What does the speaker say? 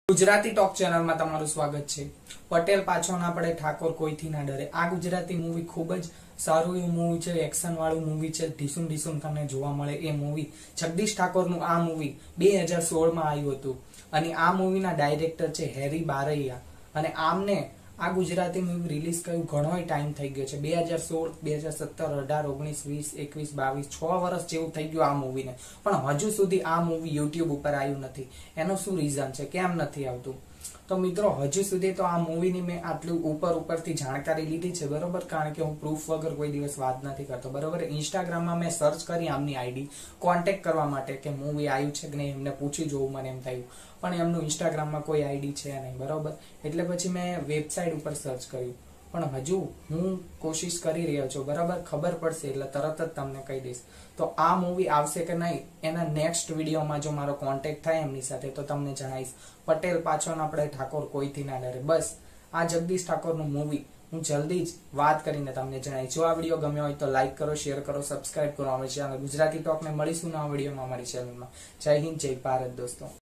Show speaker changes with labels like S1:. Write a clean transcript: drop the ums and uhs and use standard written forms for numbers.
S1: Gujarati talk ચેનલમાં તમારું સ્વાગત છે। પટેલ પાછો ના પડે ઠાકોર કોઈથી ના ડરે। આ ગુજરાતી મૂવી ખૂબ જ સારું એવું મૂવી છે, એક્શન વાળું મૂવી છે। ઢીસુમ ઢીસુમ તમને જોવા મળે એ મૂવી। જગદીશ ઠાકોરનું આ મૂવી 2016 માં આવ્યું હતું અને આ મૂવીના ડાયરેક્ટર છે હેરી બારૈયા। અને આમને આ ગુજરાતી મૂવી રિલીઝ કર્યું ઘણોય ટાઈમ થઈ ગયો છે। 2016, 2017, 18, 19, 20, 21, 22 6 વર્ષ જેવું થઈ ગયું આ મૂવીને, પણ હજુ સુધી આ મૂવી યુટ્યુબ ઉપર આવ્યું નથી। એનો શું રીઝન છે, કેમ નથી આવતું? તો મિત્રો, હજુ સુધી તો આ મૂવીની મેં આટલું ઉપરથી જાણકારી લીધી છે, બરોબર, કારણ કે હું પ્રૂફ વગર કોઈ દિવસ વાત નથી કરતો, બરોબર। ઇન્સ્ટાગ્રામમાં મેં સર્ચ કરી આમની આઈડી કોન્ટેક્ટ કરવા માટે કે મૂવી આવ્યું છે કે નહીં, એમને પૂછી જોવું મને એમ થયું, પણ એમનું ઇન્સ્ટાગ્રામમાં કોઈ આઈડી છે નહીં, બરોબર। એટલે પછી મેં વેબસાઇટ ઉપર સર્ચ કર્યું, પણ હજુ હું કોશિશ કરી રહ્યો છું, બરાબર। ખબર પડશે એટલે તરત જ તમને કહી દઈશ। તો આ મૂવી આવશે કે નહીં એના નેક્સ્ટ વિડીયોમાં જો મારો કોન્ટેક્ટ થાય એમની સાથે તો તમને જણાવીશ। પટેલ પાછો ના પડે ઠાકોર કોઈથી ના ડરે, બસ આ જગદીશ ઠાકોરનું મૂવી હું જલ્દી જ વાત કરીને તમને જણાવીશ। જો આ વિડીયો ગમ્યો હોય તો લાઈક કરો, શેર કરો, સબસ્ક્રાઇબ કરો અમારી ચેનલ ગુજરાતી ટોકને। મળીશું નવા વિડીયોમાં અમારી ચેનલમાં। જય હિન્દ, જય ભારત દોસ્તો।